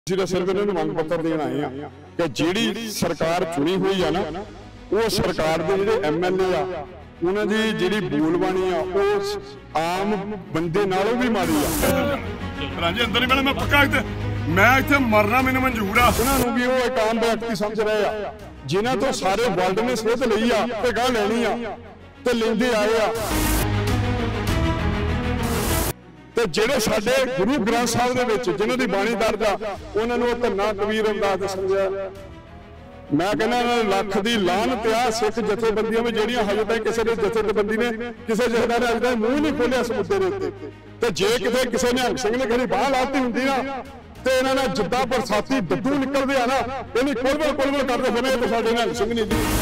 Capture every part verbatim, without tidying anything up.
सिर्फ इन्होंने मंग पत्र देना आए हैं कि जिहड़ी सरकार चुनी हुई है ना वो सरकार के जिहड़े एम एल ए आ उन्हां दी जिहड़ी बोलबाणी आ वो आम बंदे नालों भी माड़ी आ। राजे अंदर ही मैंने मैं पक्का इत्थे मैं इत्थे मरना मैंने मंजूर आ। उन्हां नूं भी वो एक आम व्यक्ति समझ रहे आ जिन्हां तो सारे वर्ल्ड ने सेध लई आ ते गाह लैणी आ ते लैंदे आए आ। ते जिहड़े साडे गुरु ग्रंथ साहिब दे विच जिन्हां दी बाणी दर्ज आ उन्हां नूं धन्ना कबीर रविदास समझिया। मैं कहना लख दी लानत आ सिख जथेबंदियां में जिहड़ियां हजे तक किसी ने जथेबंदी ने किसी जथेदार ने अजे तक मूँह नहीं खोलिया इस मुद्दे दे उत्ते। ते जे किते किसी निहंग सिंह ने कहीं बाह लाती हुंदी ना ते इन्हां नाल जिद्दां बरसाती डड्डू निकलदे आ ना इहनी कुलबल कुलबल करदे फिरने ते साडे निहंग सिंह ने जी।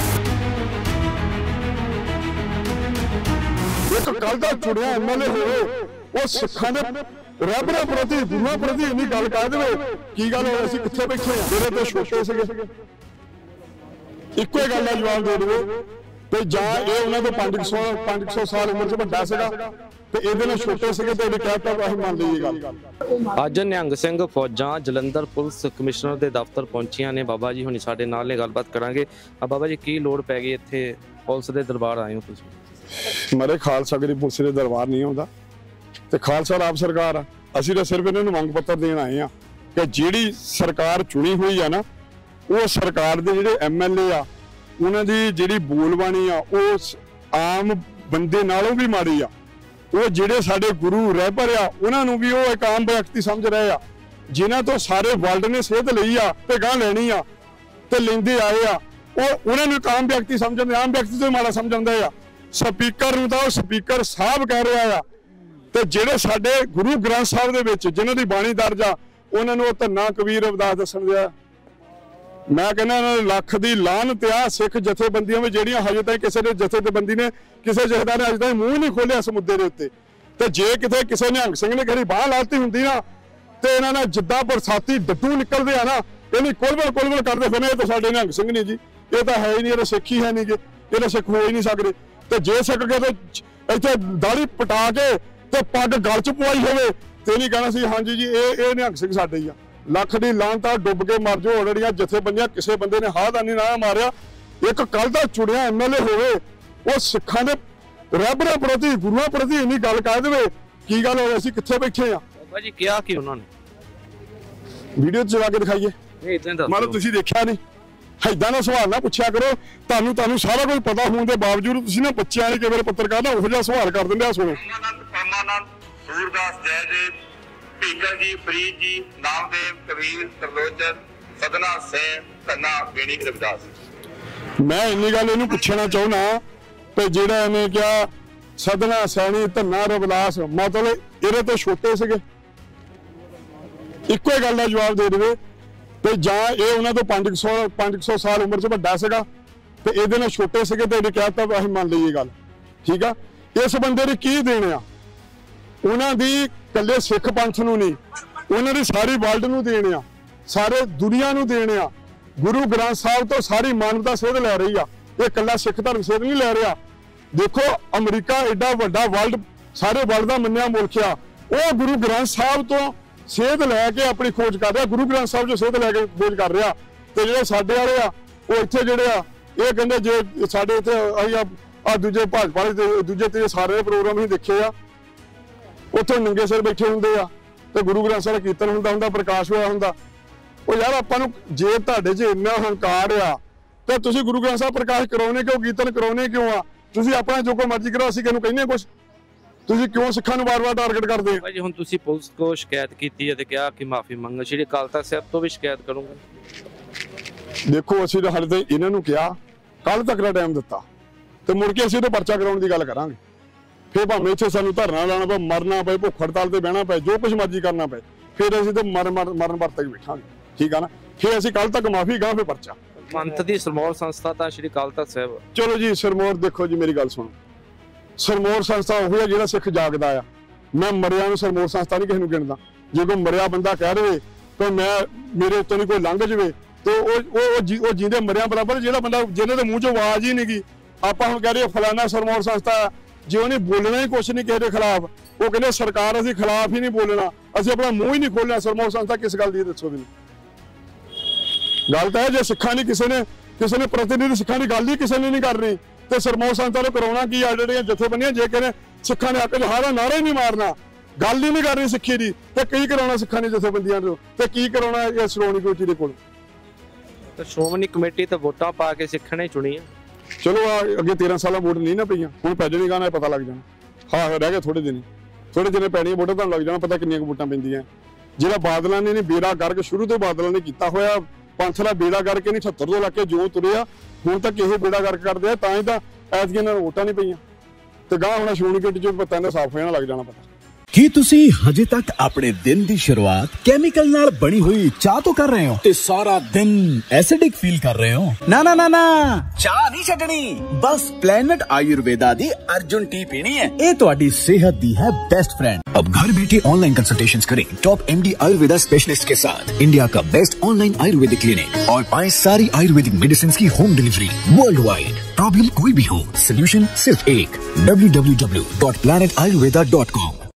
एक कल दा चुणिया एम एल ए होवे वो सिखां दे रबरा प्रति गुरुआं प्रति इन्नी गल कह देवे की गल होई असीं कित्थे बैठे आ मेरे तो छोटे सीगे इक्को गल का जवाब दे देवे ते जां इह उन्हां दे पांच सौ पांच सौ साल उम्र च वड्डा सीगा ते इहदे नाल छोटे सीगे ते इहने कहता असीं मान लईए गल। अज निहंग सिंह फौजां जलंधर पुलिस कमिश्नर के दफ्तर पहुंचियां ने। बाबा जी हुणी साडे नाल ने गलबात करांगे। बाबा जी की लोड़ पै गई इत्थे पुलिस दे दरबार आए हो तुसीं? मेरे खालसा गिरी पुलिस दे दरबार नहीं आउंदा ते खालसा आप सरकार आ असीं तां सिर्फ इन्हां नूं मंग पत्र देण आए आ कि जिहड़ी सरकार चुनी हुई है ना वो सरकार दे जिहड़े एम एल ए आ उन्हां दी जिहड़ी बोलबाणी आ वो आम बंदे नालों भी माड़ी आ। वो जिहड़े साडे गुरु रहबर आ उन्हां नूं भी वो एक आम व्यक्ति समझ रहे आ जिन्हां तो सारे वर्ल्ड ने सेध लई आ ते गाह लैणी आ ते लैंदे आए आ। वो उन्हां नूं एक आम व्यक्ति समझदे आम व्यक्ति तो माड़ा समझदे आ। स्पीकर नूं तां स्पीकर साहब कह रहा आ ते जिहड़े साडे गुरु ग्रंथ साहिब दे विच जिन्हां दी बाणी दर्ज आ उन्हां नूं धन्ना कबीर रविदास दस्सण दिया। मैं कहना लख दी लानत आ सिख जथेबंदियां में जिहड़ियां हजे तक किसी ने जथेबंदी ने किसी जथेदार ने अजे तक मूँह नहीं खोलिया इस मुद्दे दे उत्ते। ते जे किते किसी निहंग सिंह ने कहीं बाह लाती हुंदी ना ते इन्हां नाल जिद्दां बरसाती डड्डू निकलदे आ ना इहनी कुलबल कुलबल करदे फिरने ते साडे निहंग सिंह ने जी। ये तां है ही नहीं, ये सिख ही है नहीं गे, ये सिख हो ही नहीं सकदे। ते जे सिख गए तो इत्थे दाढ़ी पटा के ते पग गल च पवाई होवे ते नहीं कहना सी हाँ जी जी ये ये निहंग सिंह साडे ही आ। लख दी लानत आ डुब के मर जाओ ओड़ियां जथेबंदियां किसी बंदे ने हादानी ना मारिया। एक कल दा चुणिया एम एल ए होवे वो सिखां दे रहबरां प्रति गुरुआं प्रति इन्नी गल कह देवे की गल होई असीं कित्थे बैठे आ। बाबा जी क्या कि उन्होंने वीडियो चला के दिखाइए मतलब तुसीं देखिया नहीं इदां दा सवाल ना पुछया करो। तुहानूं तुहानूं सारा कुछ पता होने के बावजूद तुसीं ना बच्चिआं ने कई वार पत्रकार ना उहो जिहा सवाल कर दिंदे आ। सुणो सूरदास जयदेव भीखा जी फरीद जी नामदेव कबीर त्रिलोचन सदना सिंह धन्ना बेणी रविदास। मैं इन्नी गल इहनूं पुछना चाहुंदा ते जिहड़ा इहने किहा सदना सैनी धन्ना रविदास मतलब इहदे तो छोटे सीगे इक्को गल दा जवाब दे देवे ते जां इह उन्हां तो पांच सौ पांच सौ साल उम्र च वड्डा सीगा ते इहदे नाल छोटे सीगे ते इहने कहता असीं मान लईए गल। ठीक आ इस बंदे ने की देने आ उन्हां दी कल्ले सिख पंथ नूं नहीं उन्हां दी सारी वर्ल्ड नूं देने आ सारे दुनिया नूं देने आ। गुरु ग्रंथ साहिब तो सारी मानवता सेध लै रही आ ये कल्ला सिख धर्म सेध नहीं लै रहा। देखो अमरीका एडा वड्डा वर्ल्ड सारे वर्ल्ड दा मन्निया मुल्क आ वो गुरु ग्रंथ साहिब तो सेध लैके अपनी खोज कर रहा गुरु ग्रंथ साहिब जो सेध लैके खोज कर रहा ते जिहड़े साडे वाले आ वो इत्थे जिहड़े आ ये कहंदे जे साडे इत्थे असीं आ दूजे भाजपा दे दूजे ते सारे प्रोग्राम ही देखे आ उत्थे नंगे सिर बैठे हुंदे आ ते गुरु ग्रंथ साहिब कीर्तन हुंदा हुंदा प्रकाश होया हुंदा। ओ यार आपां नूं जे तुहाडे च इन्ना हंकार आ ते तुसीं गुरु ग्रंथ साहिब प्रकाश कराउने क्यों कीर्तन कराउने क्यों आ? तुसीं अपना जो कोई मर्जी करो असीं किहनूं कहने कुछ तुसीं क्यों सिखां नूं बार-बार टारगेट करदे हो? जी हुण तुसीं पुलिस को शिकायत कीती है ते कहा कि माफी मंगो श्री अकाल तख्त साहिब तो भी शिकायत करूंगा। देखो असीं तां हाले ताईं इन्हां नूं कहा कल तक दा टाइम दित्ता ते मुड़ के असीं ते परचा कराउण दी गल करांगे फिर भावें इत्थे सानूं धरना लाना पे मरना पे भुख हड़ताल ते बहना पे जो कुछ मर्जी करना पे फिर असीं ते मर मर मरन वर्त ही बैठांगे। ठीक है ना फिर असीं कल तक माफी गां फिर परचा पंथ दी सिरमौर संस्था तां श्री अकाल तख्त साहिब। चलो जी सिरमौर देखो जी मेरी गल सुनो सिरमौर संस्था उहो है जिहड़ा सिख जागदा आ। मैं मरिया नूं सिरमौर संस्था नहीं किसी नूं गिणदा। जे कोई मरिया बंदा कह रहे तो मैं मेरे उत्तों नहीं कोई लंघ जावे तो वो जींदे मरिया बराबर जिहड़ा बंदा जिन्हां दे मूँह चों आवाज़ ही नहीं गई आपां हुण कह रहे फलाना सिरमौर संस्था जे उन्हें बोलना ही कुछ नहीं किसी के खिलाफ वो कहते सरकार असीं खिलाफ ही नहीं बोलना असीं अपना मूँह ही नहीं खोलना सिरमौर संस्था किस गल दी दस्सो मैनूं। ਗੱਲ ਤਾਂ ਹੈ ਜੇ ਸਿੱਖਾਂ ਨਹੀਂ ਕਿਸੇ ਨੇ ਕਿਸੇ ਨੇ ਪ੍ਰਤੀਨਿਧ ਸਿੱਖਾਂ ਦੀ ਗੱਲ ਹੀ ਕਿਸੇ ਨੇ ਨਹੀਂ ਕਰਨੀ ਤੇ ਸਰਮੌਰ ਸੰਤਾਂ ਨੂੰ ਕਰਾਉਣਾ ਕੀ ਆ ਜਿਹੜੀਆਂ ਜਥੇਬੰਦੀਆਂ ਜੇ ਕਹਿੰਦੇ ਸਿੱਖਾਂ ਨੇ ਹੱਕ ਜਹਾਰਾ ਨਾਰਾ ਹੀ ਨਹੀਂ ਮਾਰਨਾ ਗੱਲ ਹੀ ਨਹੀਂ ਕਰਨੀ ਸਿੱਖੀ ਦੀ ਤੇ ਕੀ ਕਰਾਉਣਾ ਸਿੱਖਾਂ ਨੇ ਜਥੇਬੰਦੀਆਂ ਤੋਂ ਤੇ ਕੀ ਕਰਾਉਣਾ ਇਹ ਸ਼੍ਰੋਮਣੀ ਕਮੇਟੀ ਦੇ ਕੋਲ ਤੇ ਸ਼੍ਰੋਮਣੀ ਕਮੇਟੀ ਤਾਂ ਵੋਟਾਂ ਪਾ ਕੇ ਸਿੱਖਾਂ ਨੇ ਚੁਣੀ ਆ ਚਲੋ ਆ ਅੱਗੇ ਤੇਰਾਂ ਸਾਲਾਂ ਵੋਟ ਨਹੀਂ ਨਾ ਪਈਆਂ ਹੁਣ ਪੈ ਜਾਣੀ ਗਾਣਾ ਪਤਾ ਲੱਗ ਜਾਣਾ ਹਾਂ ਰਹਿ ਗਏ ਥੋੜੇ ਦਿਨ ਥੋੜੇ ਦਿਨੇ ਪੈਣੀਆਂ ਵੋਟਾਂ ਤੁਹਾਨੂੰ ਲੱਗ ਜਾਣਾ ਪਤਾ ਕਿੰਨੀਆਂ ਕੁ ਵੋਟਾਂ ਪੈਂਦੀਆਂ ਜਿਹੜਾ ਬਾਦਲਾਂ ਨੇ ਬੇੜਾ ਗਰਕ ਸ਼ੁਰੂ ਤੋਂ ਬਾਦਲਾਂ ਨੇ ਕੀਤਾ ਹੋਇਆ ਪੰਥ ਦਾ ਬੇੜਾ ਕਰਕੇ ਨਹੀਂ ਅਠੱਤਰ ਤੋਂ ਲੱਗ ਕੇ ਜੋ ਤੁਰਿਆ ਹੁਣ ਤੱਕ ਇਹ ਬੇੜਾ ਗਰਕ ਕਰਦੇ ਆ ਤਾਂ ਹੀ ਤਾਂ ਐਤਕੀਆਂ ਨਾਲ ਵੋਟਾਂ ਨਹੀਂ ਪਈਆਂ ਤੇ ਗਾਂ ਹੁਣ ਸ਼੍ਰੋਮਣੀ ਕਮੇਟੀ ਚੋਂ ਪਤਾ ਨਾ ਸਾਫ਼ ਹੋਣਾ ਲੱਗ ਜਾਣਾ ਪਤਾ ਕੀ ਤੁਸੀਂ ਹਜੇ ਤੱਕ ਆਪਣੇ ਦਿਨ ਦੀ ਸ਼ੁਰੂਆਤ ਕੈਮੀਕਲ ਨਾਲ ਬਣੀ ਹੋਈ ਚਾਹ ਤੋਂ ਕਰ ਰਹੇ ਹੋ ਤੇ ਸਾਰਾ ਦਿਨ ਐਸਿਡਿਕ ਫੀਲ ਕਰ ਰਹੇ ਹੋ ਨਾ ਨਾ ਨਾ ਨਾ ਚਾਹ ਨਹੀਂ ਛੱਡਣੀ ਬਸ ਪਲੈਨਟ ਆਯੁर्वेदा ਦੀ अर्जुन टी पीनी है ये ਤੁਹਾਡੀ सेहत दी है बेस्ट फ्रेंड अब घर बैठे ऑनलाइन कंसल्टेशंस करें टॉप एमडी आयुर्वेदा स्पेशलिस्ट के साथ इंडिया का बेस्ट ऑनलाइन आयुर्वेदिक क्लिनिक और पाएं सारी आयुर्वेदिक मेडिसिन की home delivery worldwide problem कोई भी हो सोल्यूशन सिर्फ एक W W W dot planet Ayurveda dot com